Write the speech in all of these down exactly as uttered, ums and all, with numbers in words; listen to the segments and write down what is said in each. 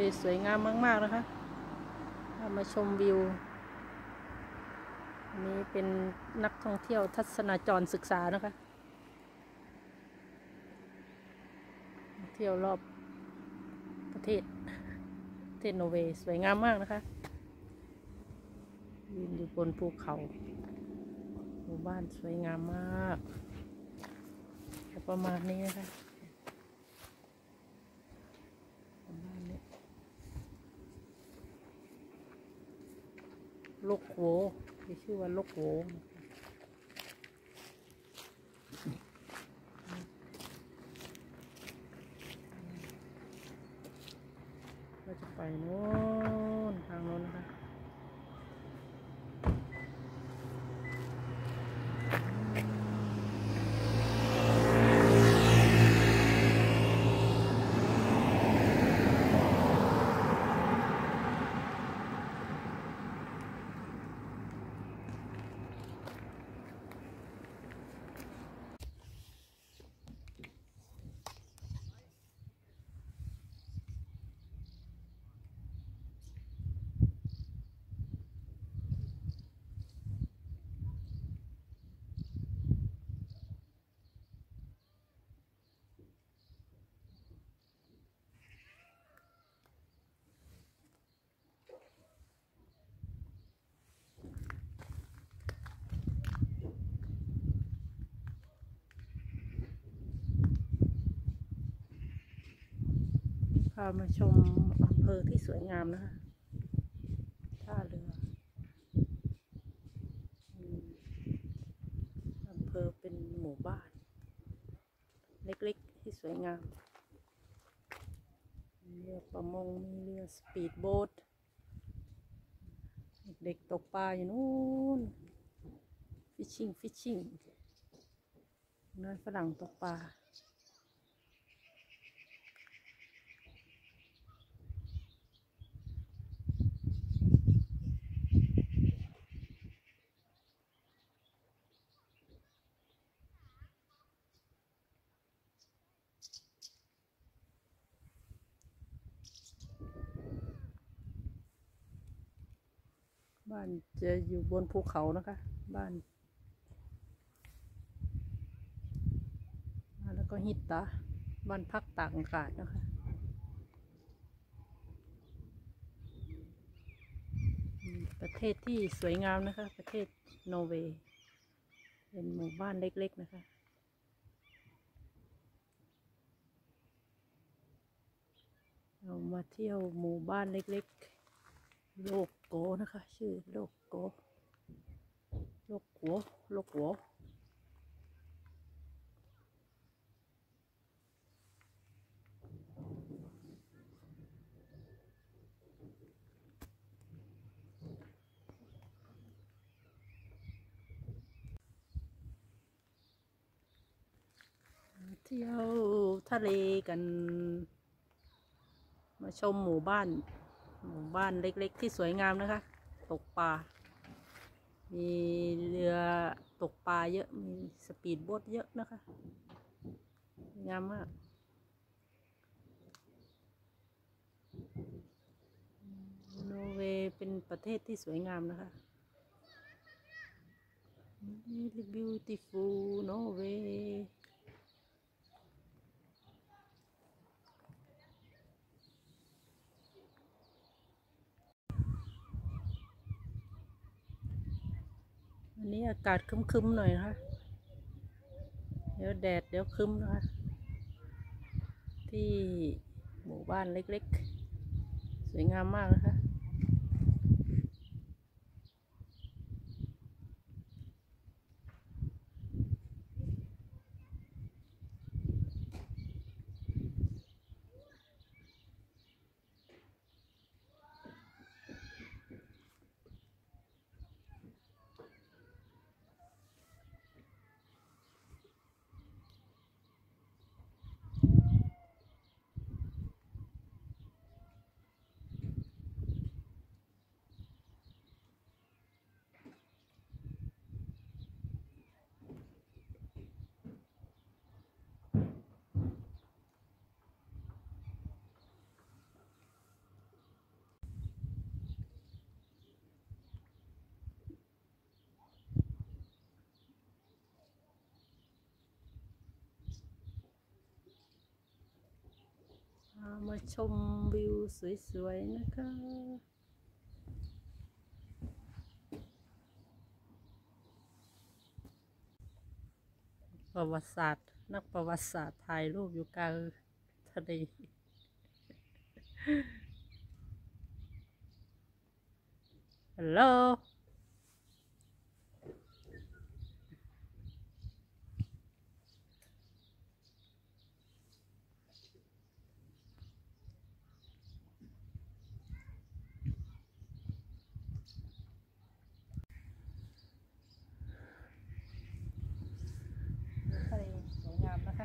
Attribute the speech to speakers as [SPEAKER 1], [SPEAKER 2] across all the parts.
[SPEAKER 1] สวยงามมากๆนะคะมาชมวิวนี้เป็นนักท่องเที่ยวทัศนจรศึกษานะคะเที่ยวรอบประเทศประเทศนอร์เวย์สวยงามมากนะคะยืนอยู่บนภูเขาหมู่บ้านสวยงามมากประมาณนี้นะคะลกโวมีชื่อว่าลกโวเราจะไปโน่นทางโน้นนะคะพามาชมอำเภอที่สวยงามนะคะท่าเรืออำเภอเป็นหมู่บ้านเล็กๆที่สวยงามมีเรือประมงมีเรือสปีดโบ๊ทเด็กตกปลาอยู่นู้นฟิชชิ่งฟิชชิ่งนั่นฝรั่งตกปลาบ้านจะอยู่บนภูเขานะคะบ้านแล้วก็ฮิตตาบ้านพักตากอากาศนะคะประเทศที่สวยงามนะคะประเทศนอร์เวย์เป็นหมู่บ้านเล็กๆนะคะเรามาเที่ยวหมู่บ้านเล็กๆโลกโกนะคะชื่อโลกโกโลกโกโลกโกเที่ยวทะเลกันมาชมหมู่บ้านหมู่บ้านเล็กๆที่สวยงามนะคะตกปลามีเรือตกปลาเยอะมีสปีดโบ๊ทเยอะนะคะงามมากนอร์เวย์เป็นประเทศที่สวยงามนะคะ Really beautiful Norway วันนี้อากาศครึ้มๆหน่อยนะคะเดี๋ยวแดดเดี๋ยวครึ้มนะคะที่หมู่บ้านเล็กๆสวยงามมากนะคะมาชมวิวสวยๆนะคะประวัติศาสตร์นักประวัติศาสตร์ถ่ายรูปอยู่กลางทะเลฮัลโหลทะเลสวยงามนะคะ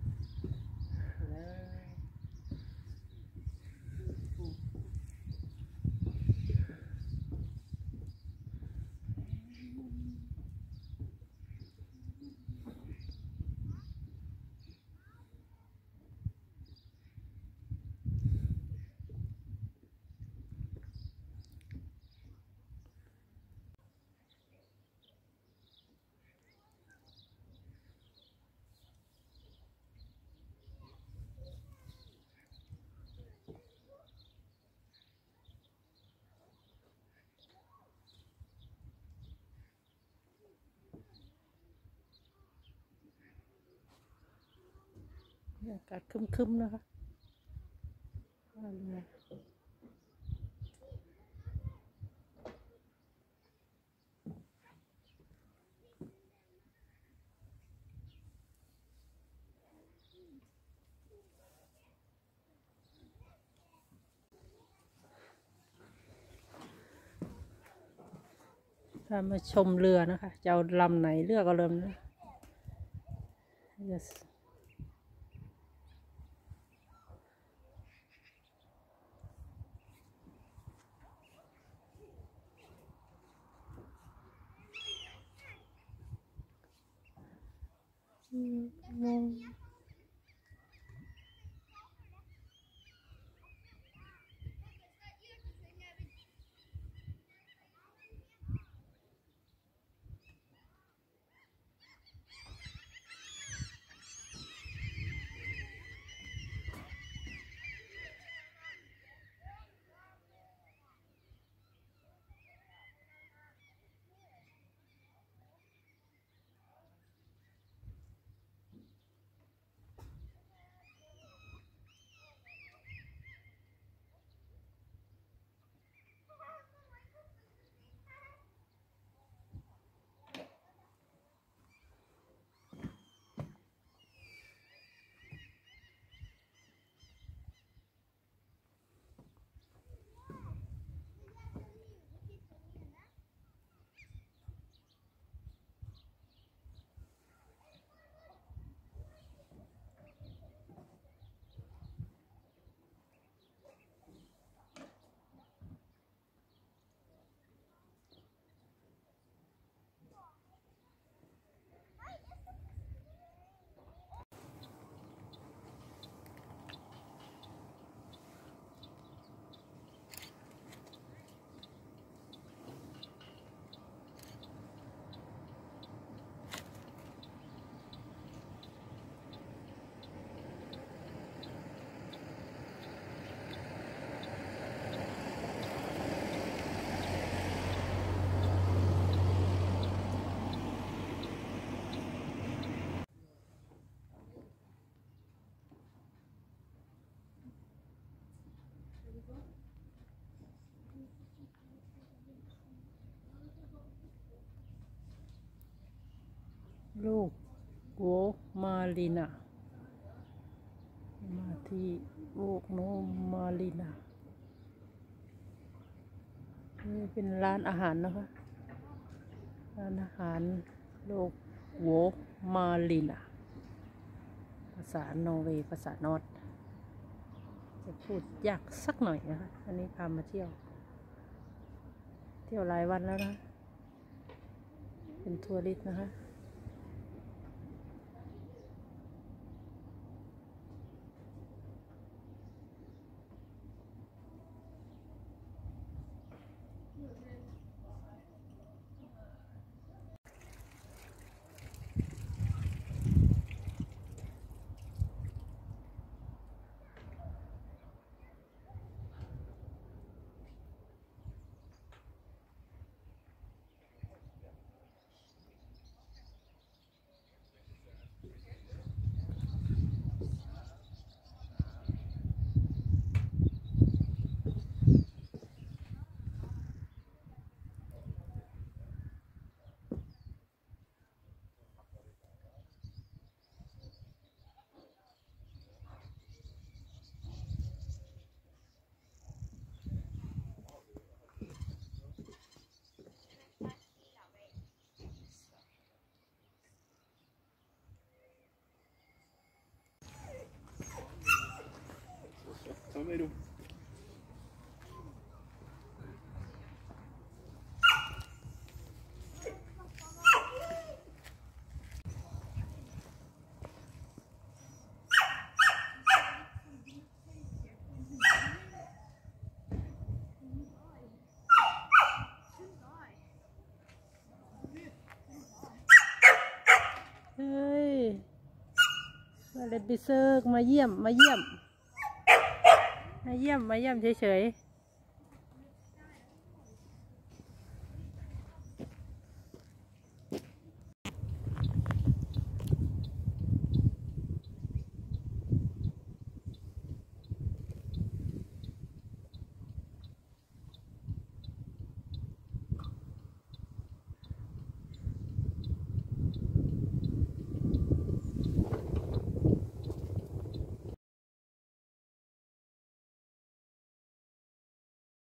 [SPEAKER 1] อากาศครึมๆนะคะถ้ามาชมเรือนะคะจะเอาลำไหนเลือกเอาลำนะ yes. มองลูกโวมาลินามาที่โวกโนมาลินานี่เป็นร้านอาหารนะคะร้านอาหารโลกโวมาลินาภาษานอร์เวย์ภาษานอร์ดจะพูดยากสักหน่อยนะคะอันนี้พามาเที่ยวเที่ยวหลายวันแล้วนะเป็นทัวริสต์นะคะ
[SPEAKER 2] ไปดู
[SPEAKER 1] เฮ้ยมาเลนบิเซอร์มาเยี่ยมมาเยี่ยมมาเยี่ยมมาเยี่ยมเฉยๆ